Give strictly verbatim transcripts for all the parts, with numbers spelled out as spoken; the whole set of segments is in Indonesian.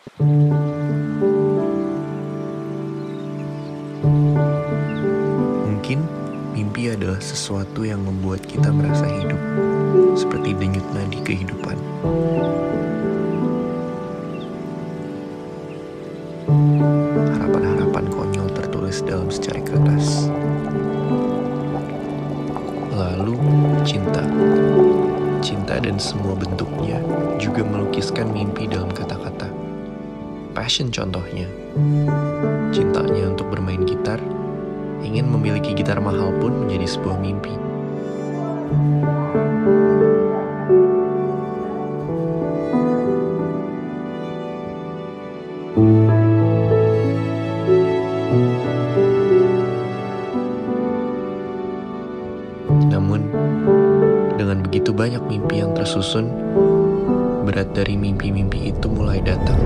Mungkin mimpi adalah sesuatu yang membuat kita merasa hidup, seperti denyut nadi kehidupan. Harapan-harapan konyol tertulis dalam secari kertas. Lalu, cinta. Cinta dan semua bentuknya juga melukiskan mimpi dalam kata-kata. Passion contohnya. Cintanya untuk bermain gitar, ingin memiliki gitar mahal pun menjadi sebuah mimpi. Namun, dengan begitu banyak mimpi yang tersusun, berat dari mimpi-mimpi itu mulai datang.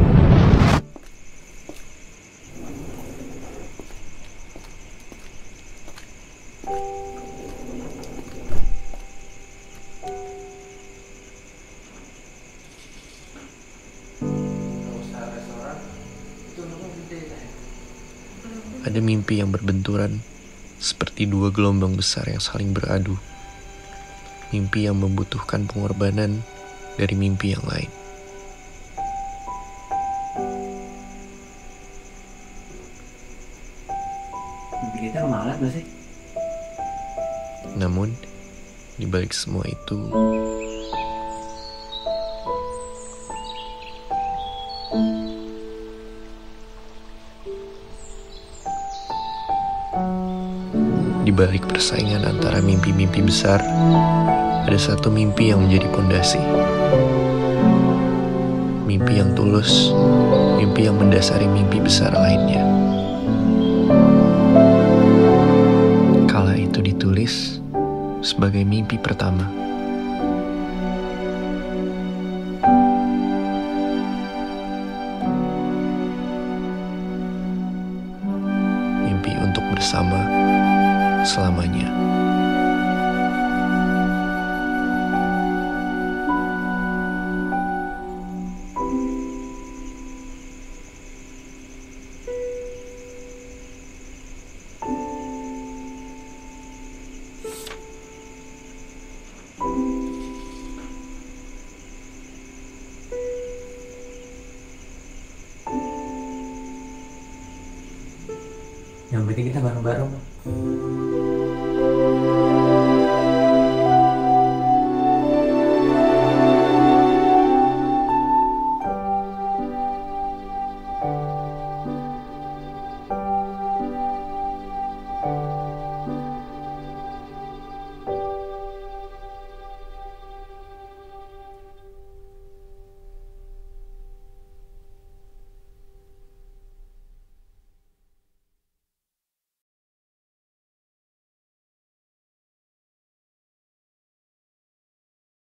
Ada mimpi yang berbenturan, seperti dua gelombang besar yang saling beradu. Mimpi yang membutuhkan pengorbanan dari mimpi yang lain. Mimpi kita kemalat gak sih? Namun, di balik semua itu, di balik persaingan antara mimpi-mimpi besar, ada satu mimpi yang menjadi pondasi. Mimpi yang tulus, mimpi yang mendasari mimpi besar lainnya. Kala itu ditulis sebagai mimpi pertama. Mimpi untuk bersama selamanya. Yang penting kita bareng-bareng.